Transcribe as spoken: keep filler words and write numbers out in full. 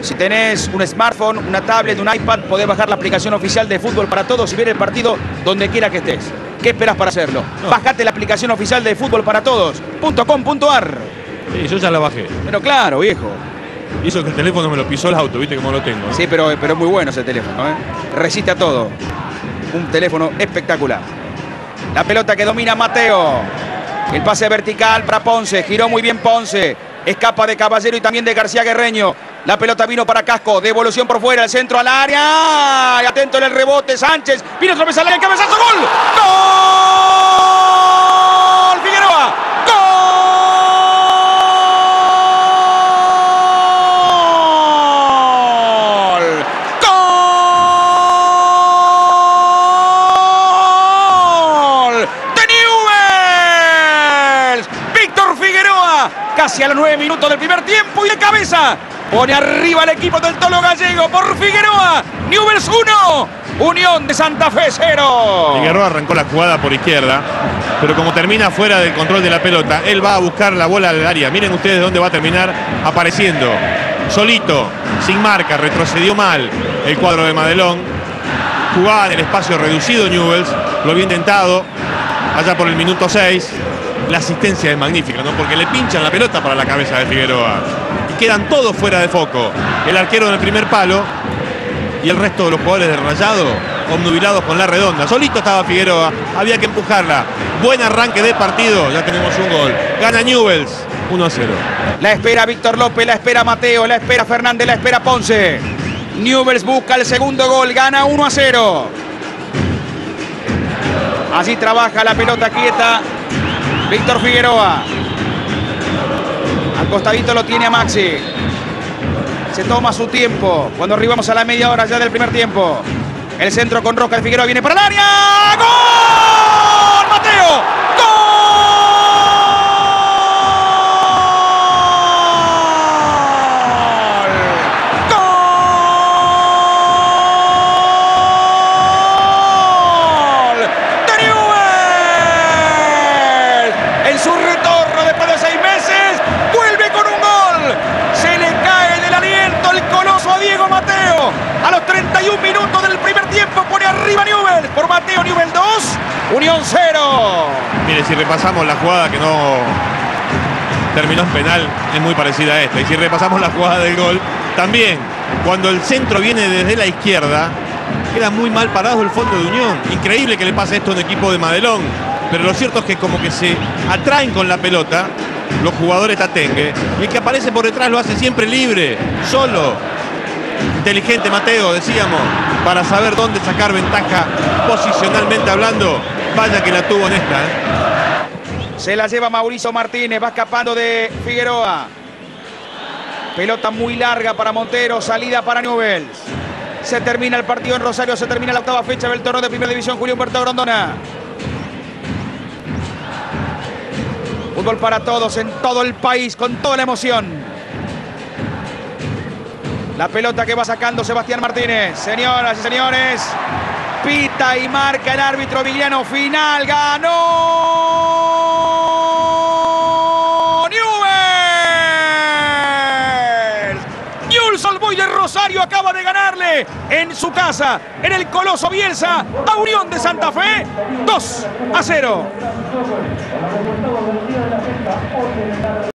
Si tenés un smartphone, una tablet, un iPad, podés bajar la aplicación oficial de Fútbol para Todos y ver el partido donde quiera que estés. ¿Qué esperas para hacerlo? No. Bajate la aplicación oficial de Fútbol para Todos punto com punto ar. Sí, yo ya la bajé. Pero claro, viejo. Y eso que el teléfono me lo pisó el auto, viste cómo lo tengo, ¿no? Sí, pero, pero es muy bueno ese teléfono, ¿eh? Resiste a todo. Un teléfono espectacular. La pelota que domina Mateo. El pase vertical para Ponce. Giró muy bien Ponce. Escapa de Caballero y también de García Guerreño. La pelota vino para Casco. Devolución por fuera. El centro al área. Y atento en el rebote. Sánchez. Vino otra vez al área. ¡Cabezazo! ¡Gol! ¡Gol! ¡Figueroa! Casi a los nueve minutos del primer tiempo y de cabeza pone arriba el equipo del Tolo Gallego por Figueroa. Newell's uno, Unión de Santa Fe cero. Figueroa arrancó la jugada por izquierda, pero como termina fuera del control de la pelota, él va a buscar la bola al área. Miren ustedes dónde va a terminar apareciendo. Solito, sin marca, retrocedió mal el cuadro de Madelón. Jugaba en el espacio reducido Newell's, lo había intentado allá por el minuto seis. La asistencia es magnífica, ¿no? Porque le pinchan la pelota para la cabeza de Figueroa. Y quedan todos fuera de foco. El arquero en el primer palo y el resto de los jugadores del Rayado obnubilados con la redonda. Solito estaba Figueroa, había que empujarla. Buen arranque de partido, ya tenemos un gol. Gana Newell's, uno a cero. La espera Víctor López, la espera Mateo, la espera Fernández, la espera Ponce. Newell's busca el segundo gol, gana uno a cero. Así trabaja la pelota quieta Víctor Figueroa. Al costadito lo tiene a Maxi. Se toma su tiempo. Cuando arribamos a la media hora ya del primer tiempo. El centro con Roca de Figueroa viene para el área. ¡Gol! ¡Mateo! ¡Gol! ¡Gol! ¡De Newell's! En su retorno después de seis meses, vuelve con un gol. Se le cae del aliento el coloso a Diego Mateo. A los treinta y un minutos del primer tiempo pone arriba Newell's. Por Mateo, Newell's dos, Unión cero. Mire, si repasamos la jugada que no terminó en penal, es muy parecida a esta. Y si repasamos la jugada del gol, también, cuando el centro viene desde la izquierda, queda muy mal parado el fondo de Unión. Increíble que le pase esto a un equipo de Madelón. Pero lo cierto es que como que se atraen con la pelota los jugadores tatengue. Y el que aparece por detrás lo hace siempre libre, solo. Inteligente Mateo, decíamos, para saber dónde sacar ventaja posicionalmente hablando. Vaya que la tuvo en esta, ¿eh? Se la lleva Mauricio Martínez, va escapando de Figueroa. Pelota muy larga para Montero, salida para Newell's. Se termina el partido en Rosario, se termina la octava fecha del torneo de Primera División Julio Humberto Grondona. Fútbol para todos en todo el país, con toda la emoción. La pelota que va sacando Sebastián Martínez. Señoras y señores, pita y marca el árbitro Vigliano. Final, ganó Newell's. Newell's Old Boys de Rosario acaba de ganarle en su casa, en el Coloso Bielsa, a Unión de Santa Fe, dos a cero.